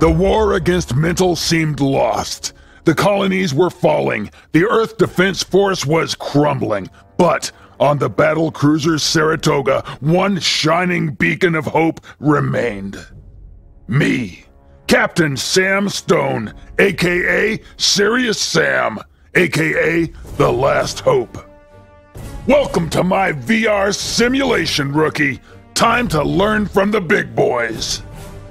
The war against mental seemed lost. The colonies were falling. The Earth Defense Force was crumbling. But on the Battlecruiser Saratoga, one shining beacon of hope remained. Me, Captain Sam Stone, aka Serious Sam, aka The Last Hope. Welcome to my VR simulation, rookie. Time to learn from the big boys.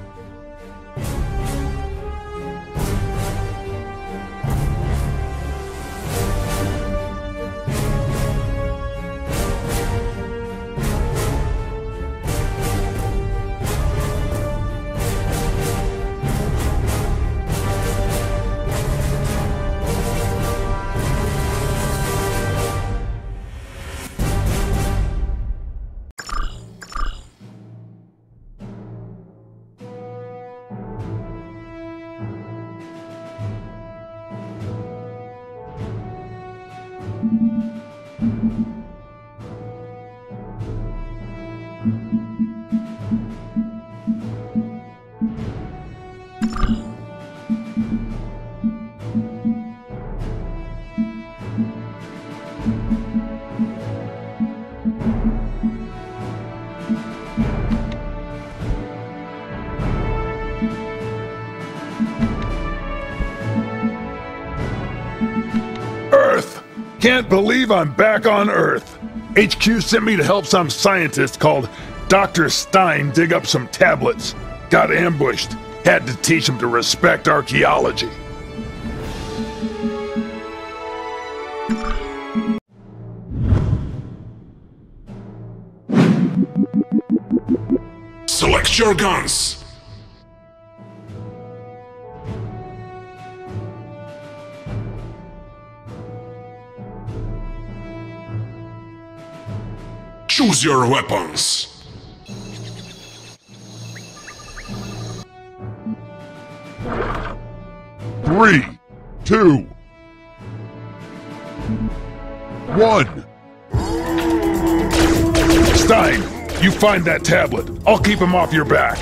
Earth! Can't believe I'm back on Earth. HQ sent me to help some scientist called Dr. Stein dig up some tablets. Got ambushed. Had to teach him to respect archaeology. Select your guns. Choose your weapons. Three, two, one. Stein, you find that tablet. I'll keep him off your back.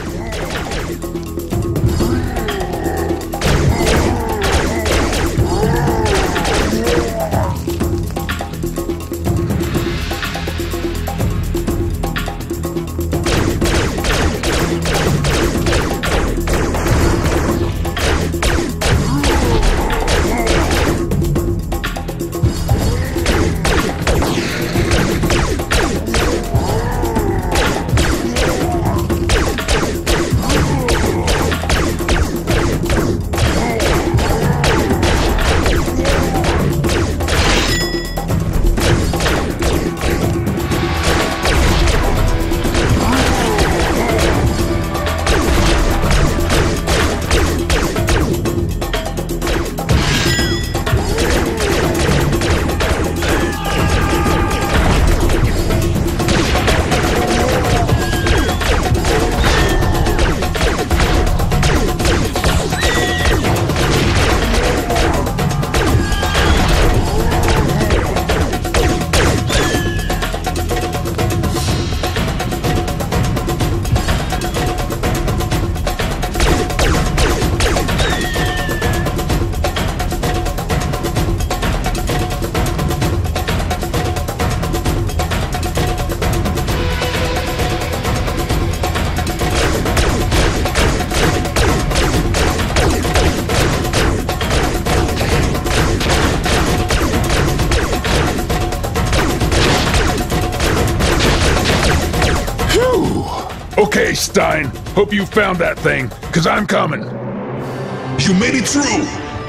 Okay, Stein. Hope you found that thing, 'cause I'm coming. You made it through!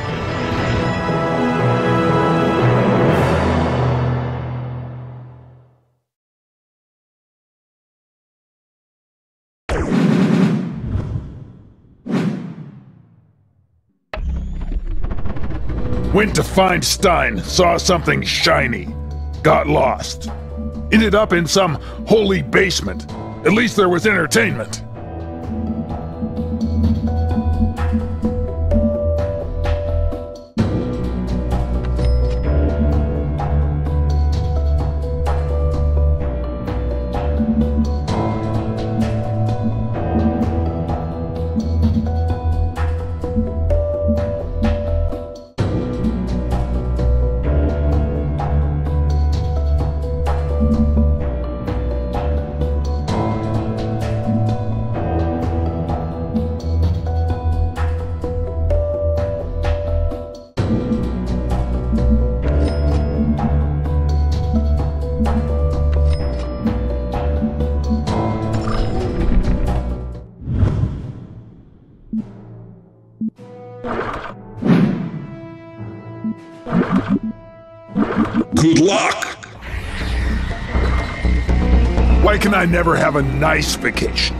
Went to find Stein, saw something shiny. Got lost. Ended up in some holy basement. At least there was entertainment. Good luck! Why can I never have a nice vacation?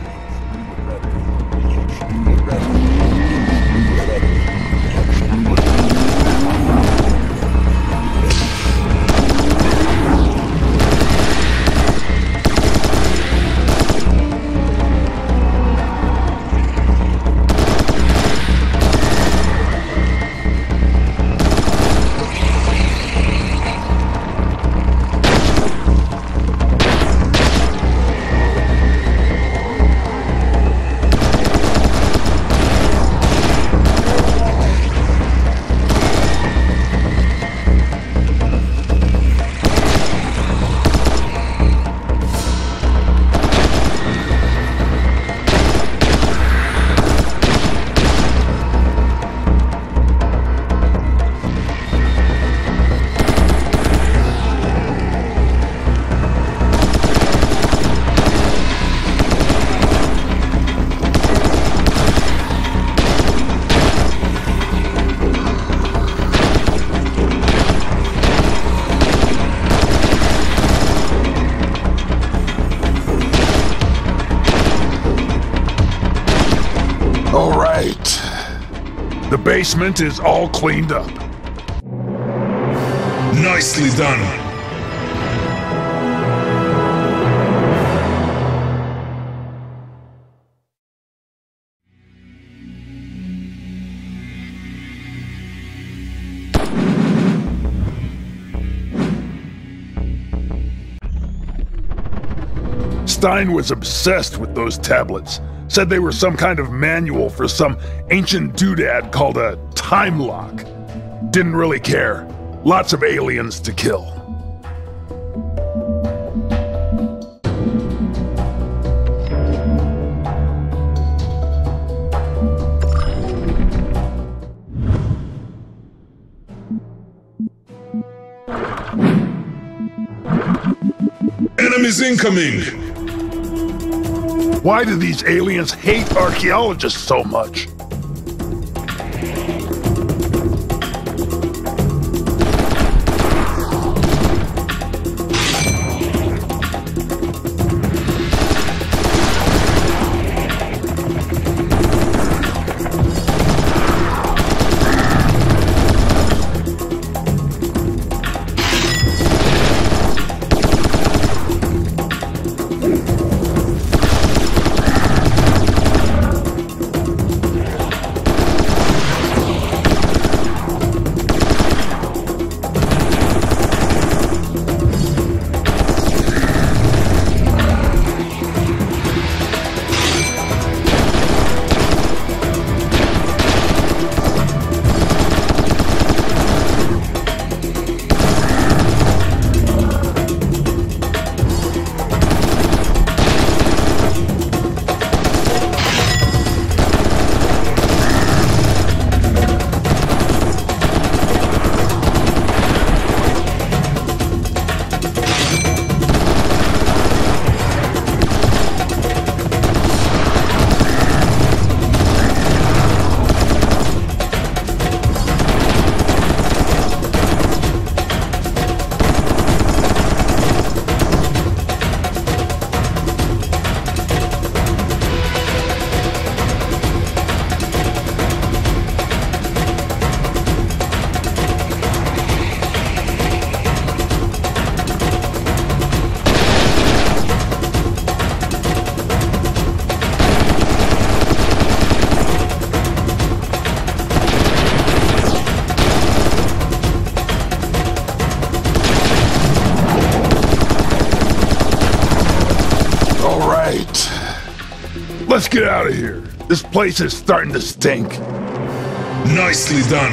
The basement is all cleaned up. Nicely done. Stein was obsessed with those tablets. Said they were some kind of manual for some ancient doodad called a time lock. Didn't really care. Lots of aliens to kill. Enemies incoming! Why do these aliens hate archaeologists so much? Let's get out of here. This place is starting to stink. Nicely done.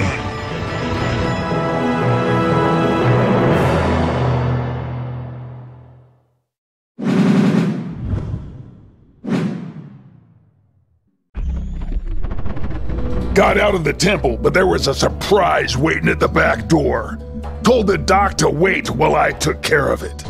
Got out of the temple, but there was a surprise waiting at the back door. Told the doc to wait while I took care of it.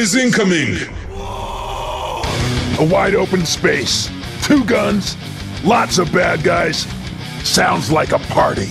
Enemies incoming! A wide open space, 2 guns, lots of bad guys. Sounds like a party.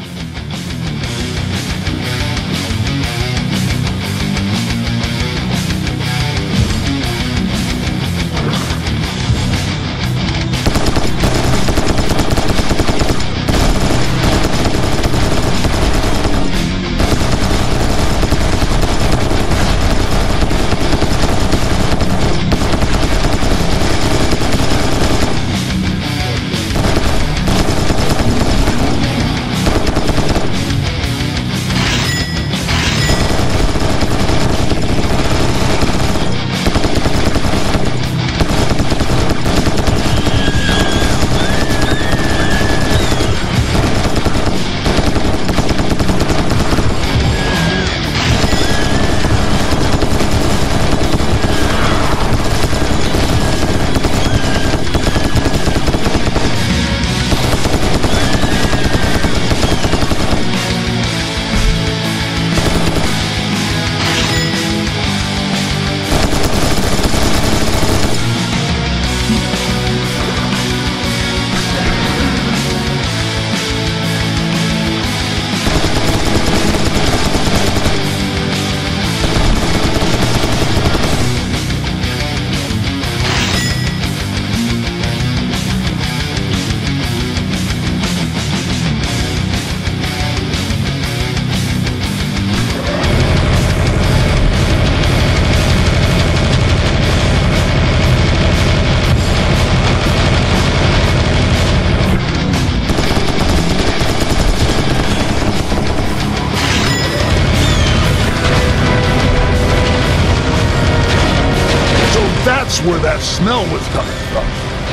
That's where that smell was coming from.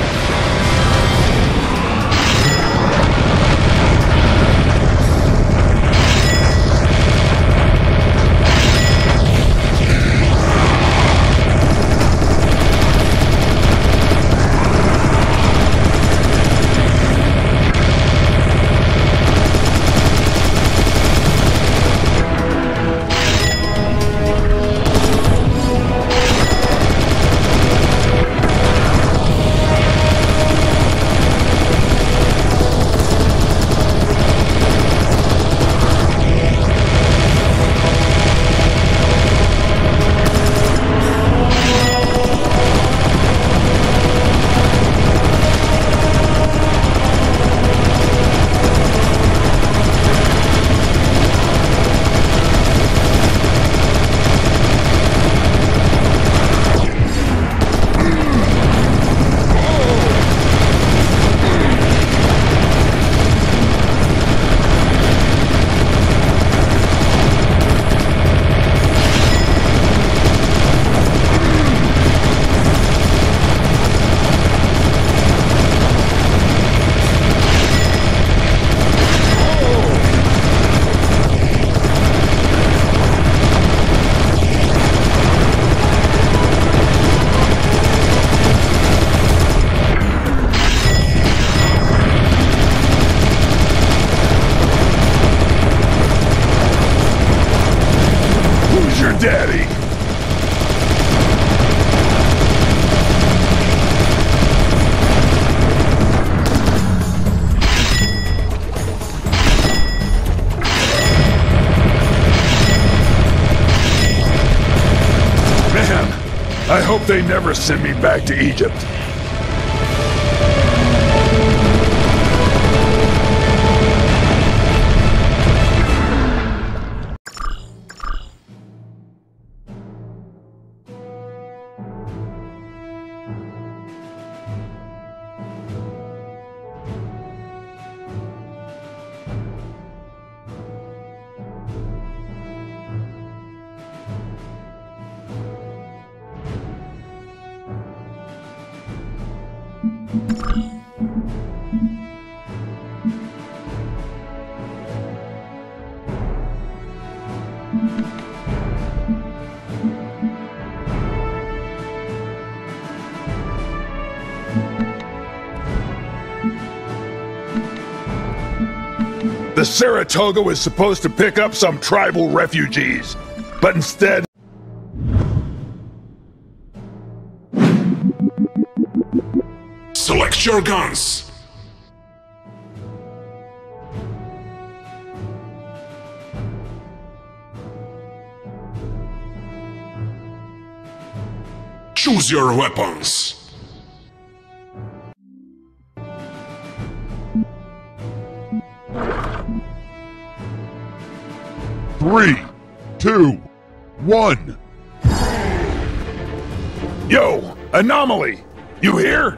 Daddy! Man, I hope they never send me back to Egypt. The Saratoga was supposed to pick up some tribal refugees, but instead... Select your guns. Choose your weapons. Three, two, one. Yo, anomaly! You here?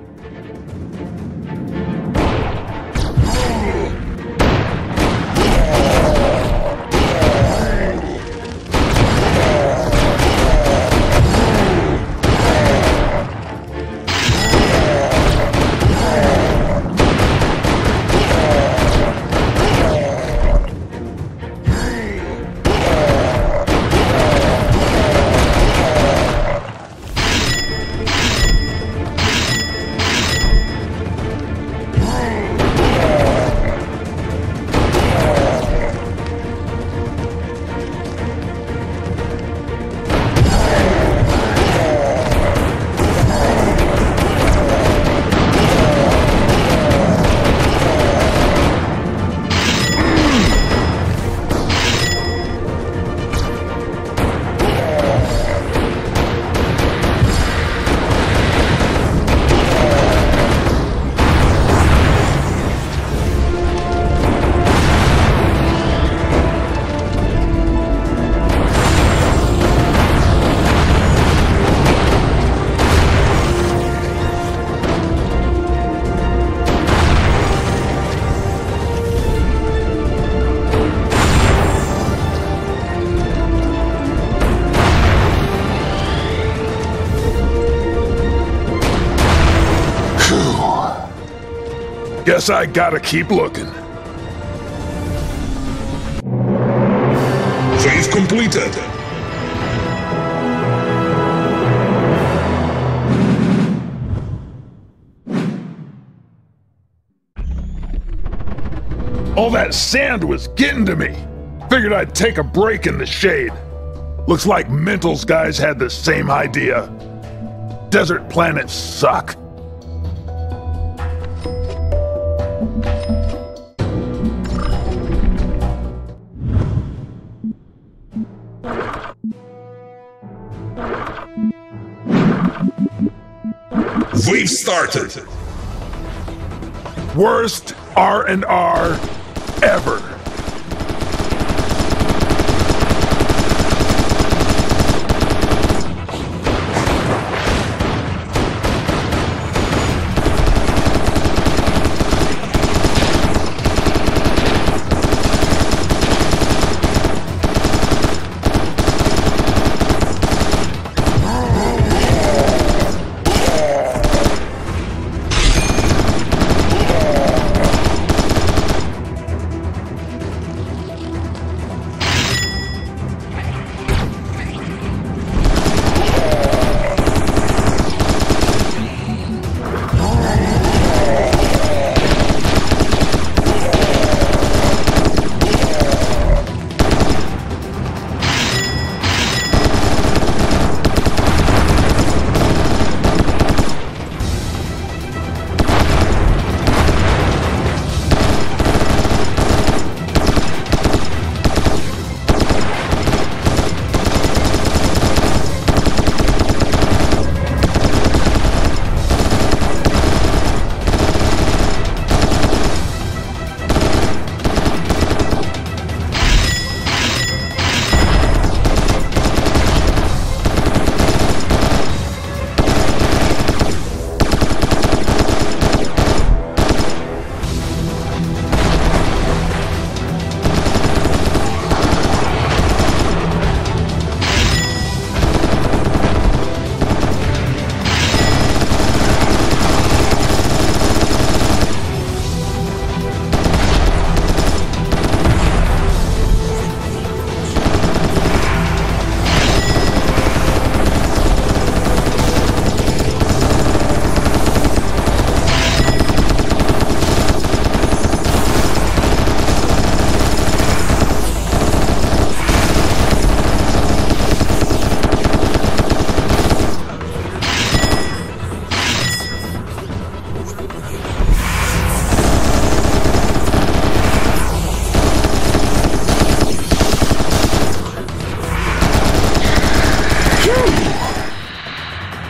Guess I gotta keep looking. Phase completed. All that sand was getting to me. Figured I'd take a break in the shade. Looks like Mental's guys had the same idea. Desert planets suck. Wave started. Worst R&R ever.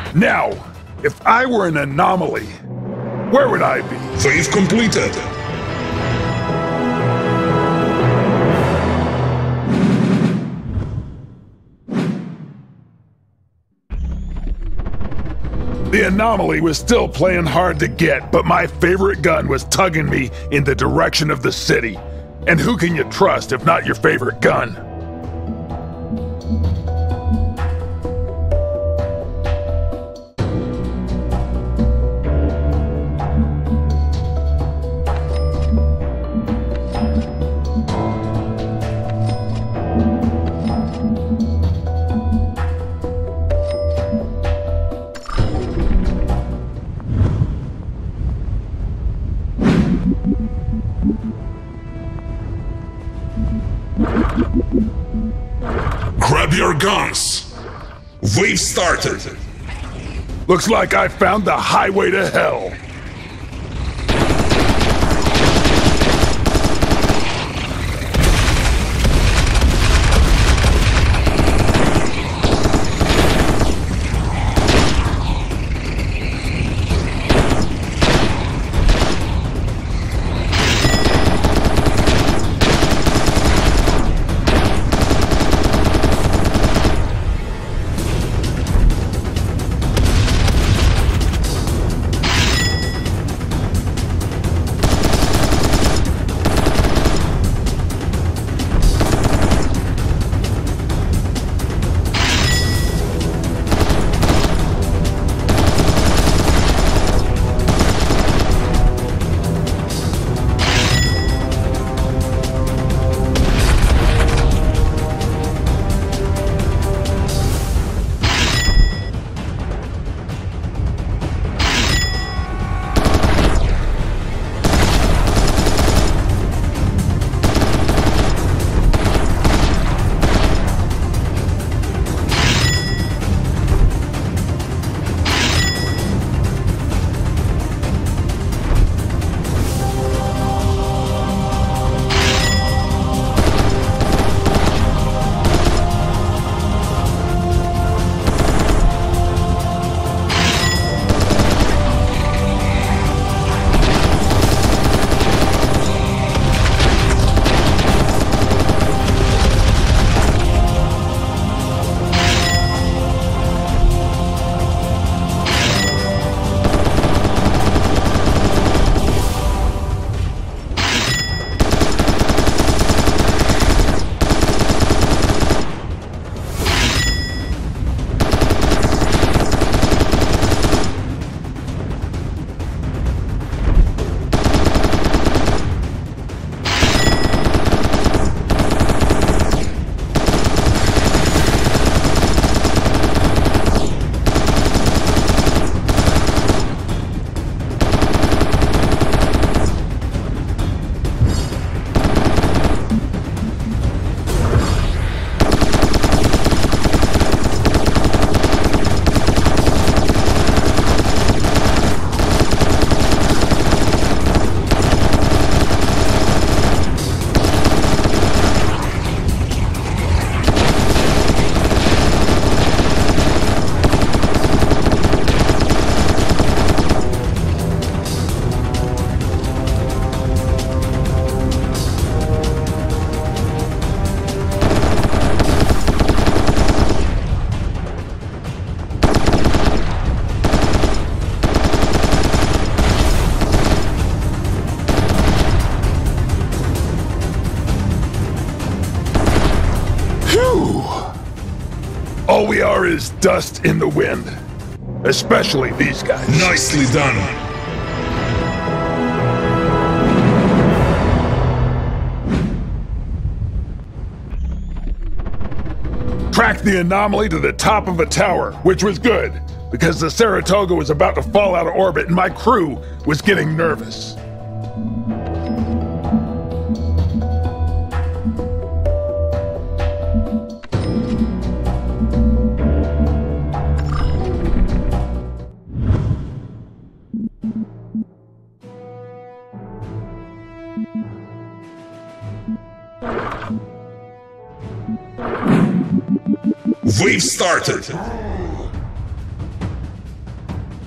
Now, if I were an anomaly, where would I be? Wave completed. The anomaly was still playing hard to get, but my favorite gun was tugging me in the direction of the city. And who can you trust if not your favorite gun? Grab your guns. Wave started. Looks like I found the highway to hell. All we are is dust in the wind. Especially these guys. Nicely done. Tracked the anomaly to the top of a tower, which was good, because the Saratoga was about to fall out of orbit and my crew was getting nervous. Wave started.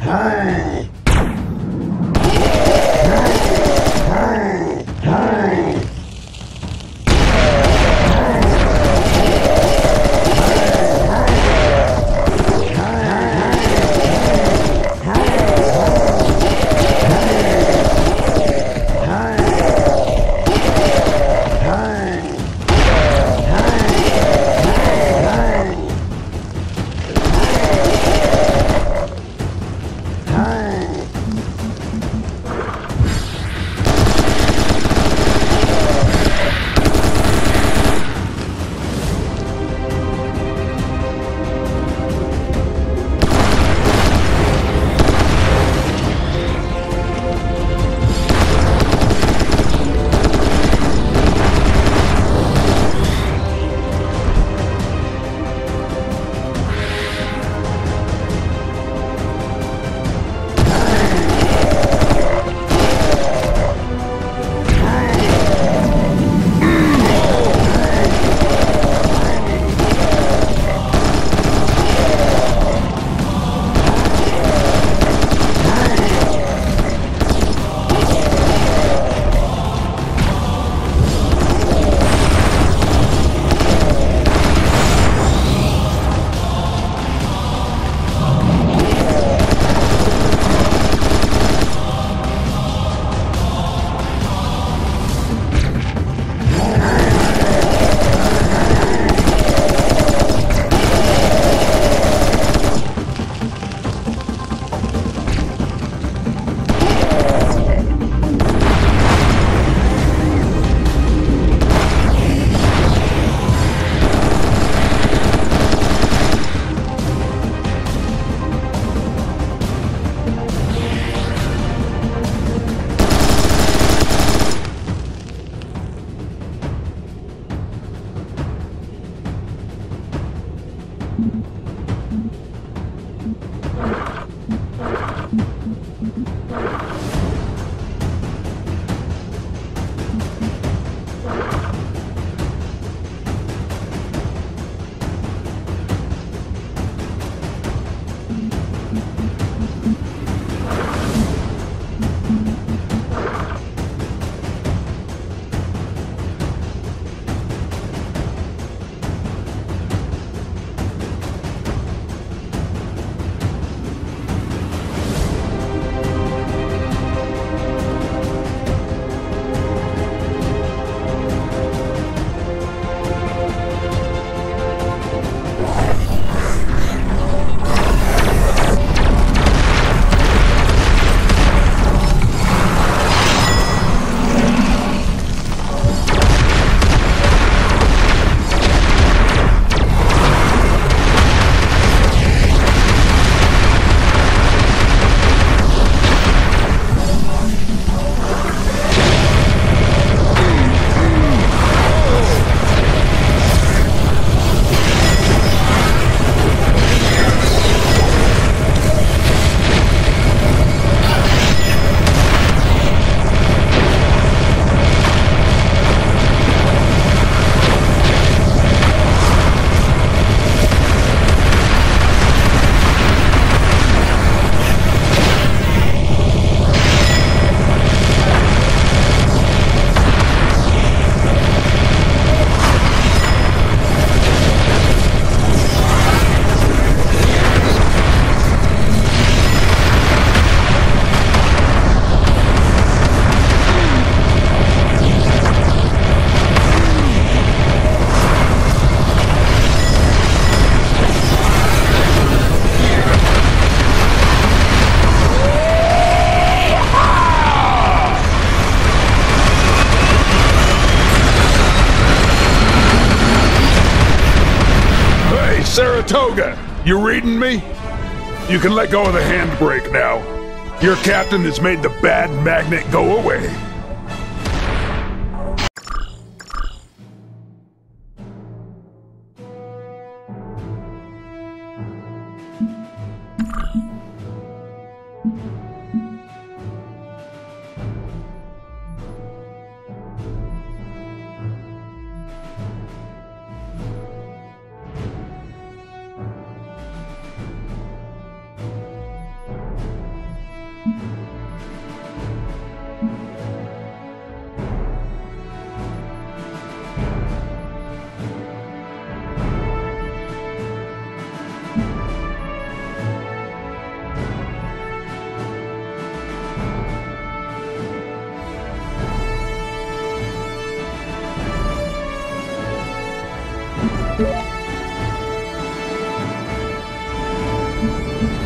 Saratoga, you reading me? You can let go of the handbrake now. Your captain has made the bad magnet go away.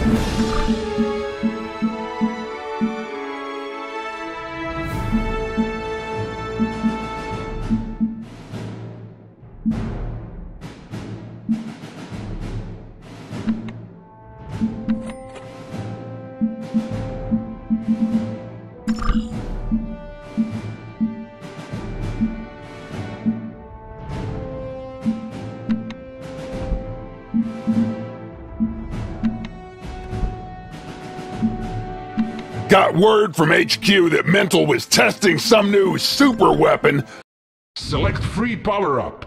Got word from HQ that Mental was testing some new super weapon. Select free power-up.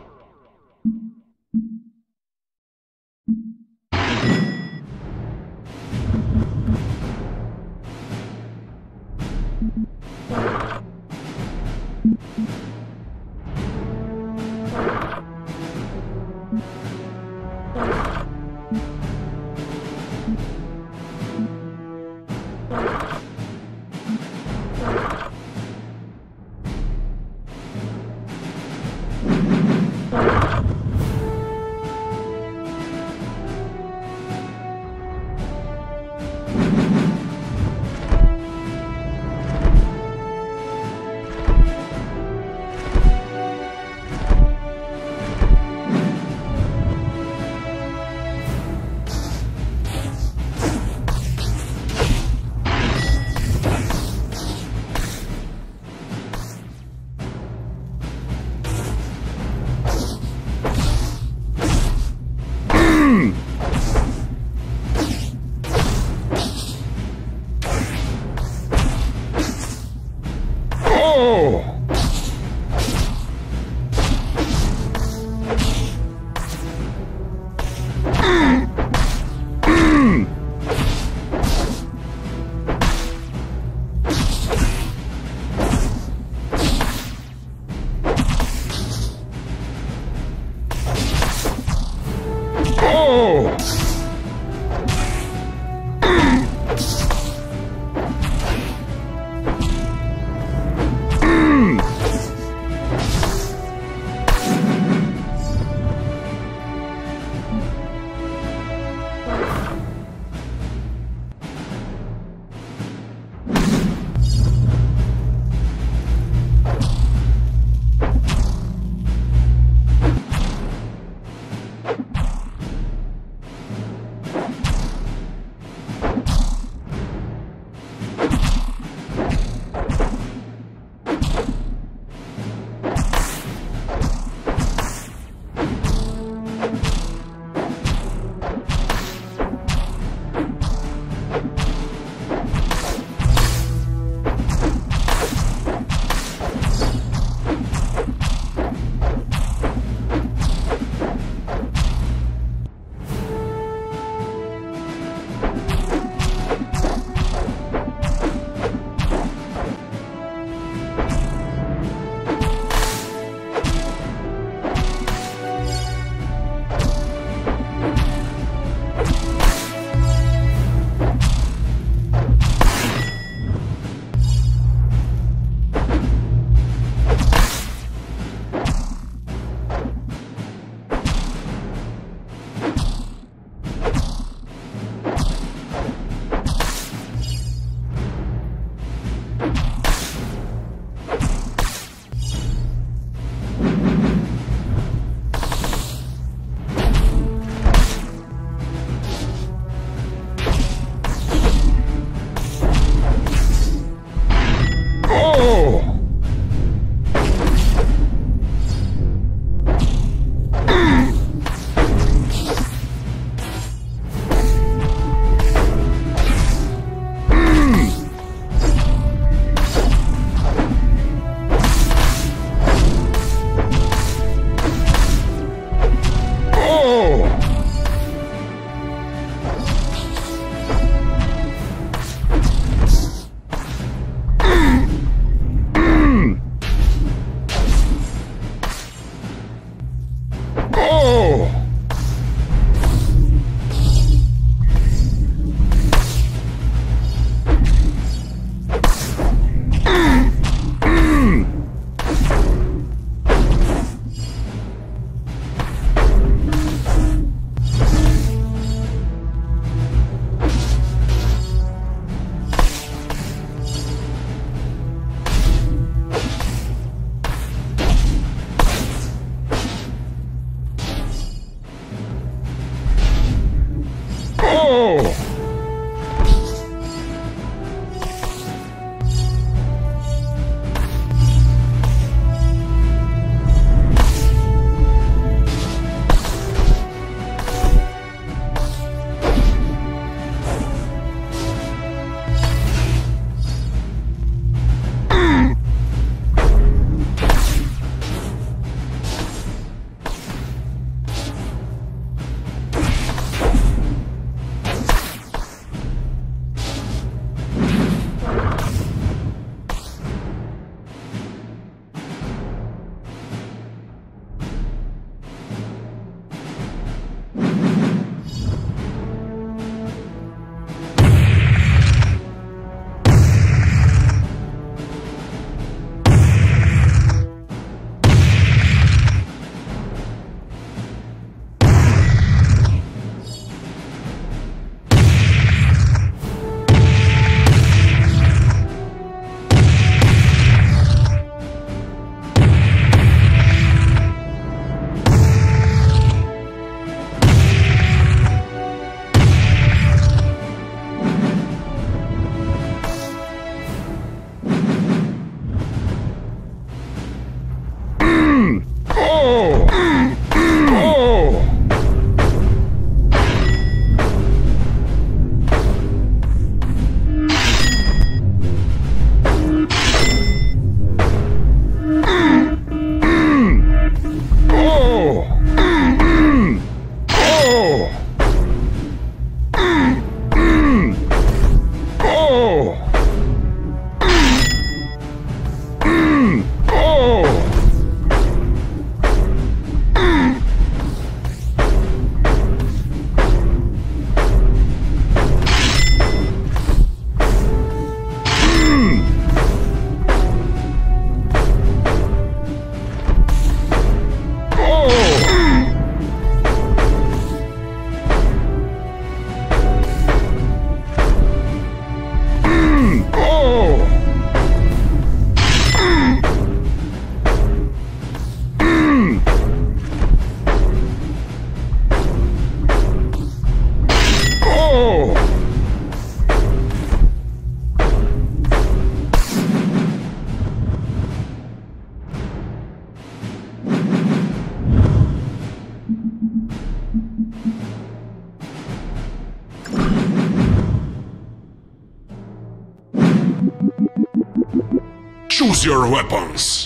Choose your weapons.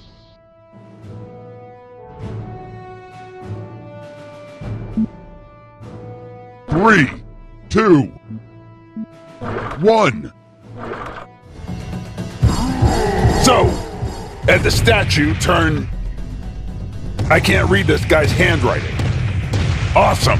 Three, two, one. So, at the statue, turn... I can't read this guy's handwriting. Awesome.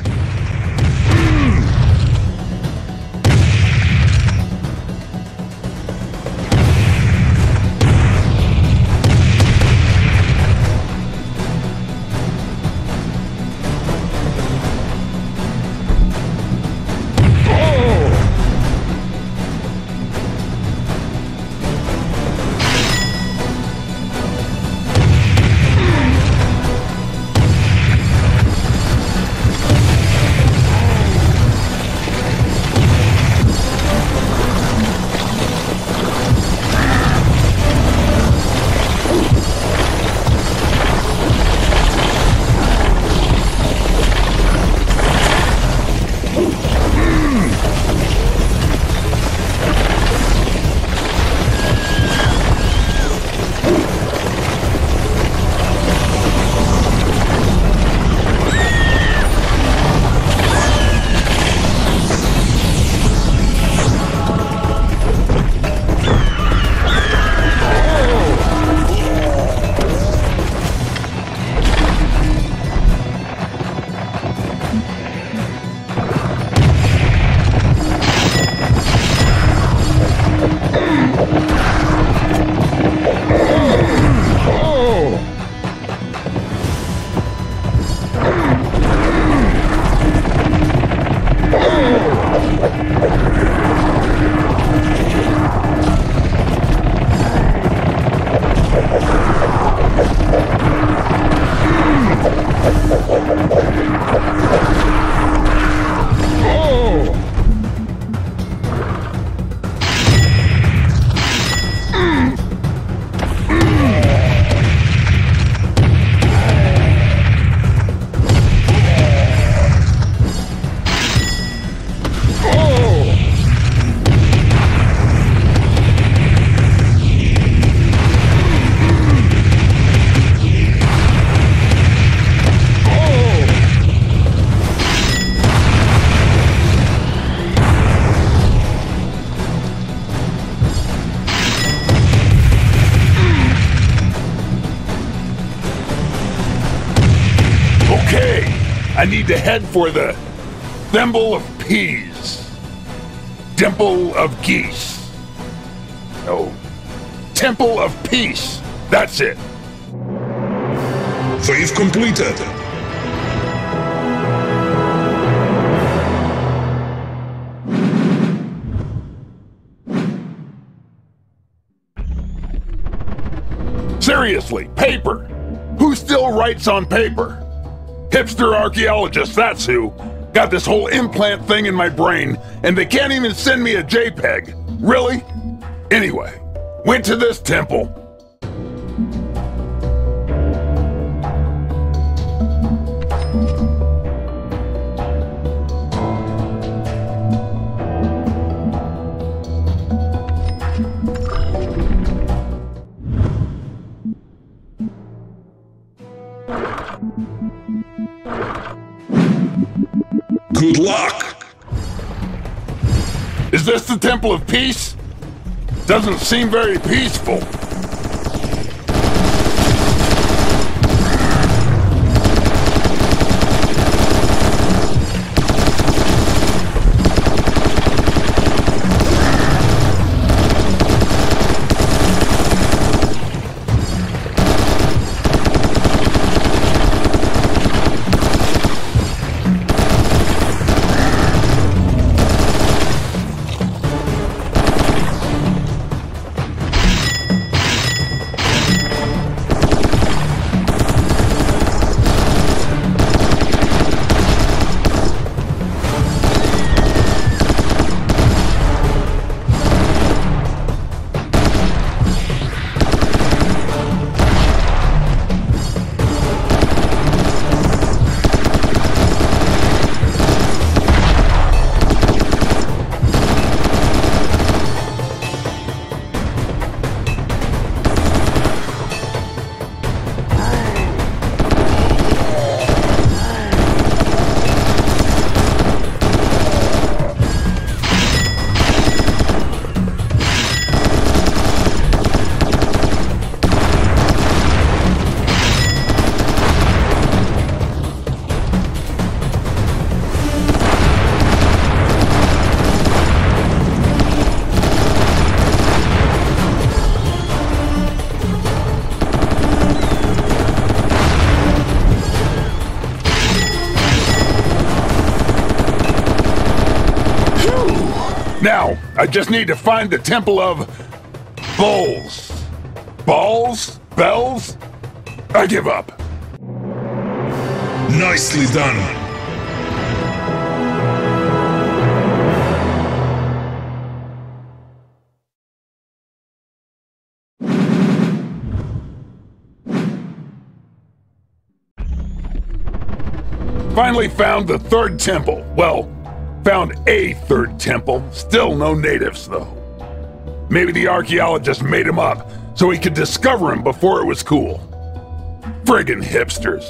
I need to head for the Thimble of Peas. Dimple of Geese. No. Temple of Peace. That's it. Phase completed. Seriously, paper. Who still writes on paper? Hipster archaeologists, that's who. Got this whole implant thing in my brain, and they can't even send me a JPEG. Really? Anyway, went to this temple. Good luck! Is this the Temple of Peace? Doesn't seem very peaceful. Now, I just need to find the Temple of Bulls. Balls? Bells? I give up. Nicely done. Finally found the third temple. Well, found a third temple. Still no natives, though. Maybe the archaeologist made him up so he could discover him before it was cool. Friggin' hipsters.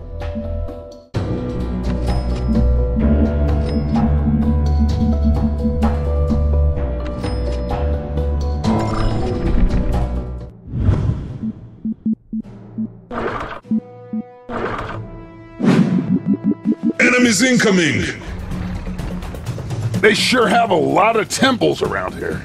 Enemies incoming! They sure have a lot of temples around here.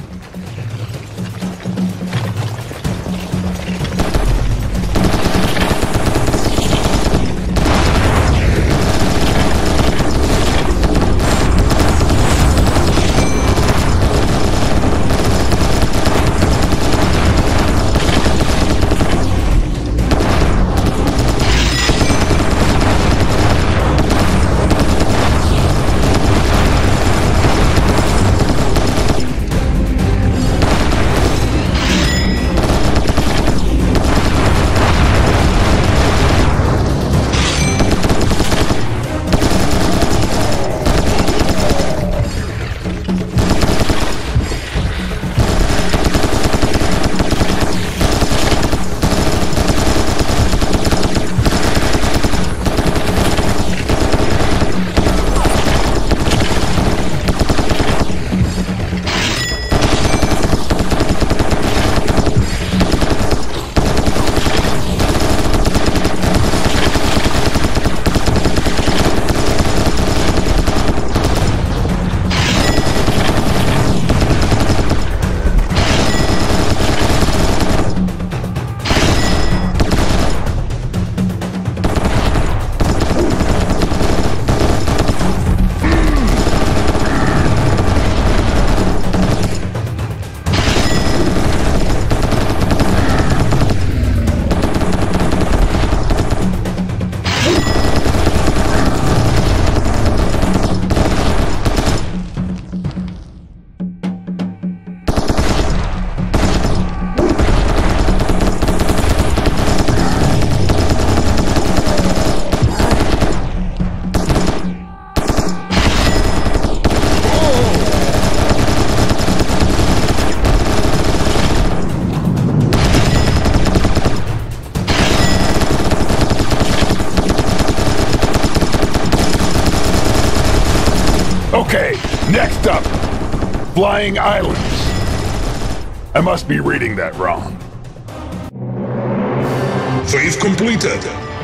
Okay, next up, Flying Islands. I must be reading that wrong. Phase completed.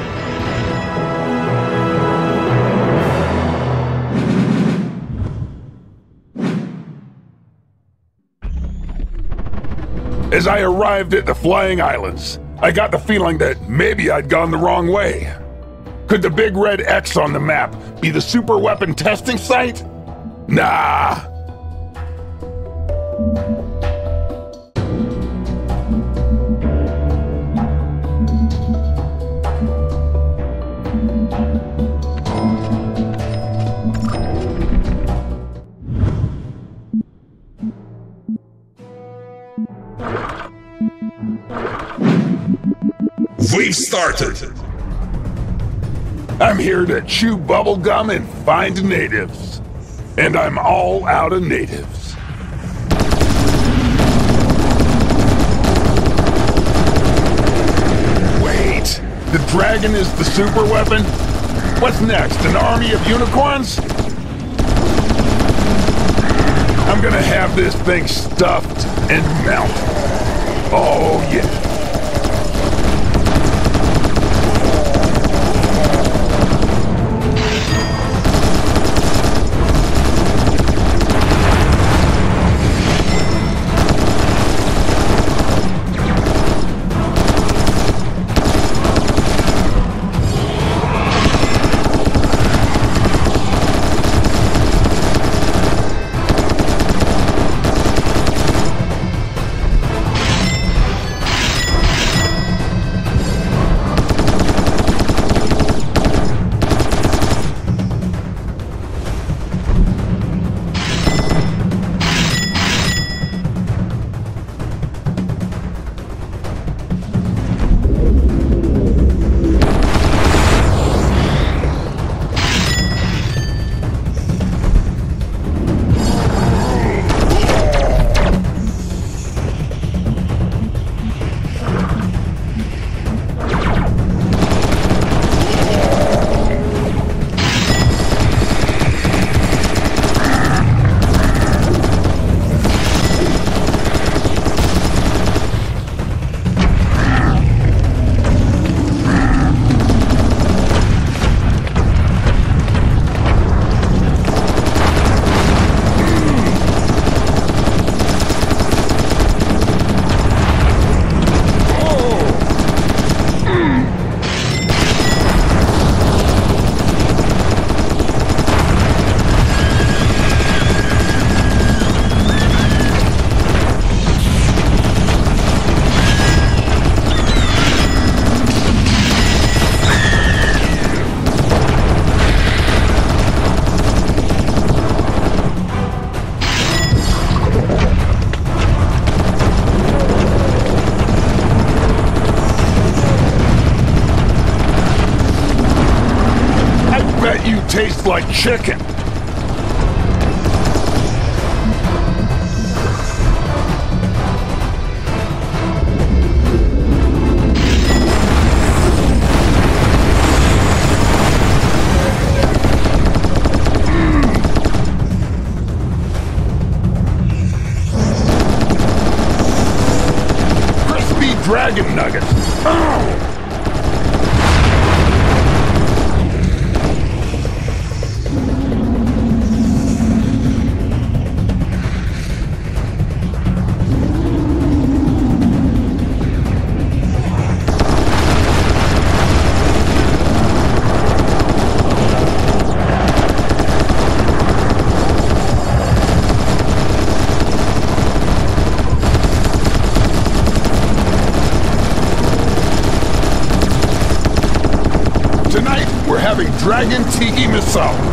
As I arrived at the Flying Islands, I got the feeling that maybe I'd gone the wrong way. Could the big red X on the map be the super weapon testing site? Nah. We've started. I'm here to chew bubblegum and find natives. And I'm all out of natives. Wait, the dragon is the super weapon? What's next, an army of unicorns? I'm gonna have this thing stuffed and mounted. Oh yeah. tastes like chicken. Dragon nuggets. Oh! Dragon Tiki Masala.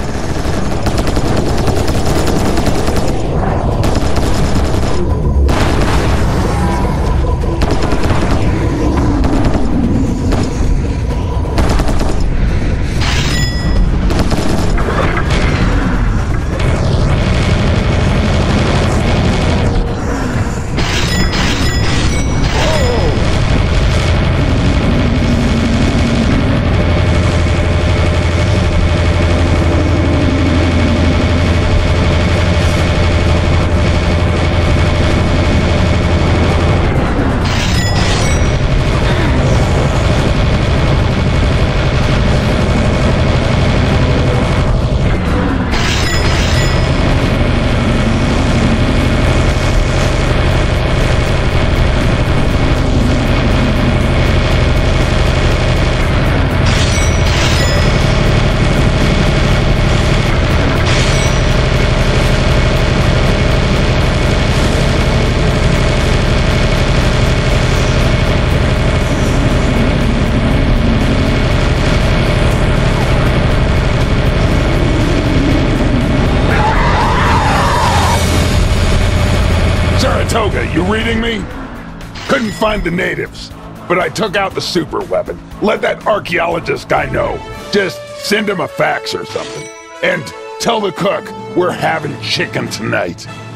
Saratoga, you reading me? Couldn't find the natives, but I took out the super weapon. Let that archaeologist guy know. Just send him a fax or something. And tell the cook we're having chicken tonight.